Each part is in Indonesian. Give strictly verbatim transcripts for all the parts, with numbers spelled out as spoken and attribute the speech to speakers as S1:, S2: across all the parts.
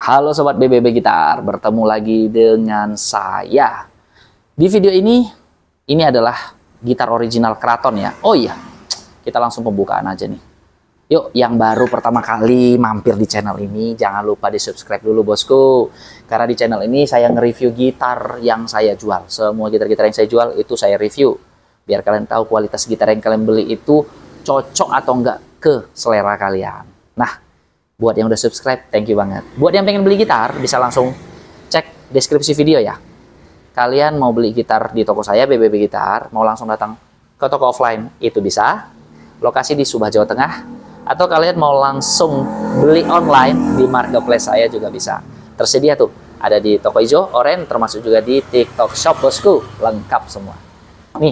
S1: Halo Sobat B B B Gitar, bertemu lagi dengan saya. Di video ini, ini adalah gitar original Kraton ya. Oh iya, kita langsung pembukaan aja nih. Yuk, yang baru pertama kali mampir di channel ini, jangan lupa di subscribe dulu bosku. Karena di channel ini saya nge-review gitar yang saya jual. Semua gitar-gitar yang saya jual itu saya review. Biar kalian tahu kualitas gitar yang kalian beli itu cocok atau enggak ke selera kalian. Nah, buat yang udah subscribe, thank you banget. Buat yang pengen beli gitar, bisa langsung cek deskripsi video ya. Kalian mau beli gitar di toko saya, B B B Gitar, mau langsung datang ke toko offline, itu bisa. Lokasi di Subah, Jawa Tengah. Atau kalian mau langsung beli online di marketplace saya juga bisa. Tersedia tuh, ada di toko hijau, oranye, termasuk juga di TikTok Shop bosku. Lengkap semua. Nih,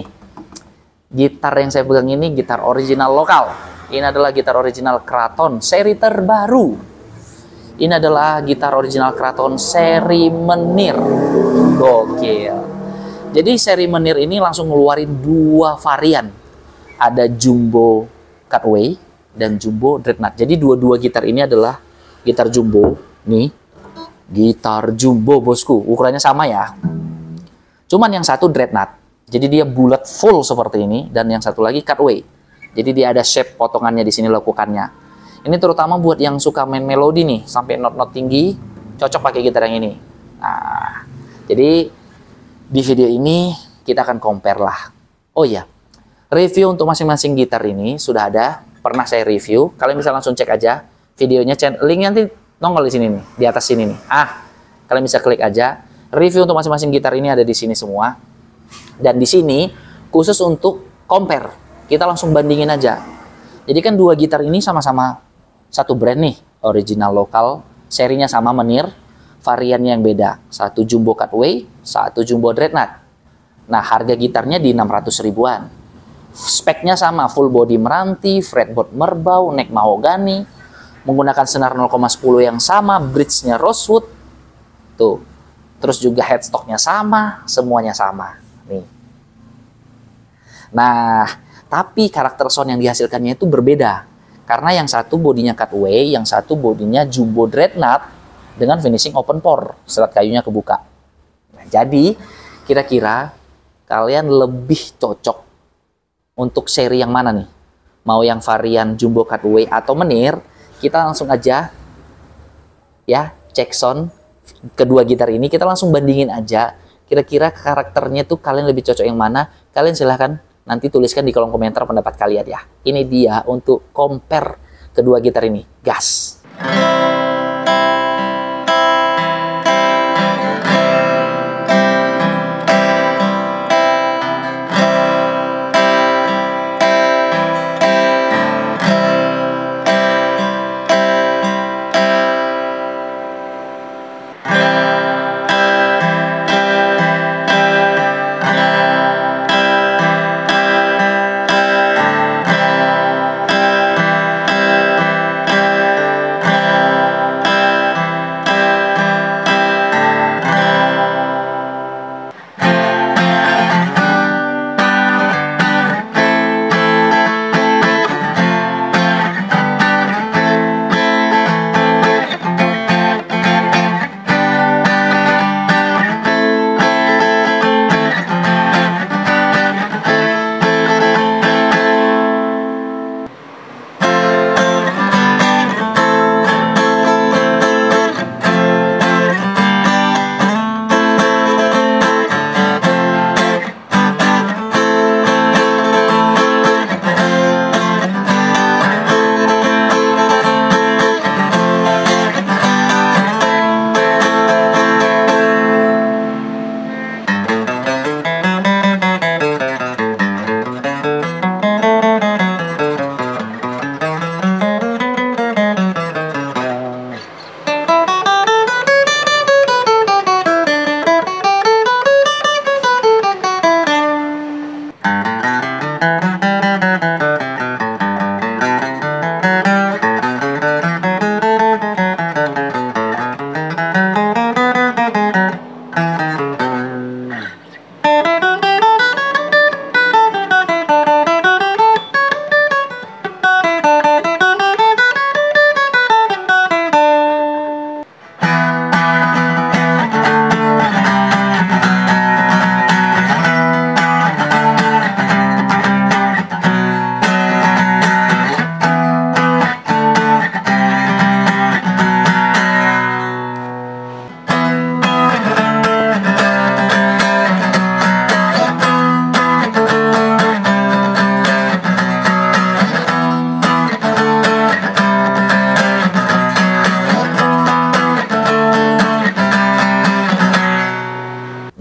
S1: gitar yang saya pegang ini gitar original lokal. Ini adalah gitar original Kraton seri terbaru. Ini adalah gitar original Kraton seri Menir. Gokil. Jadi seri Menir ini langsung ngeluarin dua varian. Ada Jumbo Cutaway dan Jumbo Dreadnought. Jadi dua-dua gitar ini adalah gitar Jumbo. Nih, gitar Jumbo bosku. Ukurannya sama ya. Cuman yang satu Dreadnought. Jadi dia bulat full seperti ini. Dan yang satu lagi Cutaway. Jadi dia ada shape potongannya di sini lekukannya. Ini terutama buat yang suka main melodi nih, sampai not-not tinggi, cocok pakai gitar yang ini. Nah, jadi di video ini kita akan compare lah. Oh iya, review untuk masing-masing gitar ini sudah ada, pernah saya review. Kalian bisa langsung cek aja videonya, linknya nanti nongol di sini nih, di atas sini nih. Ah, kalian bisa klik aja. Review untuk masing-masing gitar ini ada di sini semua. Dan di sini khusus untuk compare. Kita langsung bandingin aja. Jadi kan dua gitar ini sama-sama satu brand nih, original lokal, serinya sama Menir, variannya yang beda. Satu Jumbo Cutaway, satu Jumbo Dreadnought. Nah, harga gitarnya di enam ratus ribuan. Speknya sama, full body meranti, fretboard merbau, neck mahogani, menggunakan senar nol koma sepuluh yang sama, bridge-nya rosewood. Tuh. Terus juga headstocknya sama, semuanya sama. Nih. Nah, tapi karakter sound yang dihasilkannya itu berbeda. Karena yang satu bodinya Cutaway, yang satu bodinya Jumbo Dreadnought dengan finishing open pore, serat kayunya kebuka. Nah, jadi kira-kira kalian lebih cocok untuk seri yang mana nih? Mau yang varian Jumbo Cutaway atau Menir? Kita langsung aja ya cek sound kedua gitar ini, kita langsung bandingin aja. Kira-kira karakternya tuh kalian lebih cocok yang mana? Kalian silahkan nanti tuliskan di kolom komentar pendapat kalian ya. Ini dia untuk compare kedua gitar ini. Gas!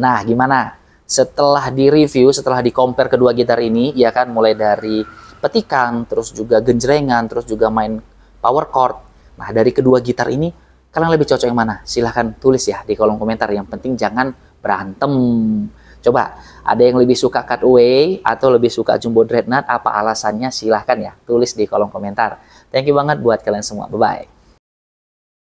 S1: Nah, gimana? Setelah di-review, setelah di-compare kedua gitar ini, ya kan, mulai dari petikan, terus juga genjrengan, terus juga main power chord. Nah, dari kedua gitar ini, kalian lebih cocok yang mana? Silahkan tulis ya di kolom komentar. Yang penting jangan berantem. Coba, ada yang lebih suka cutaway atau lebih suka jumbo dreadnought? Apa alasannya? Silahkan ya, tulis di kolom komentar. Thank you banget buat kalian semua. Bye-bye.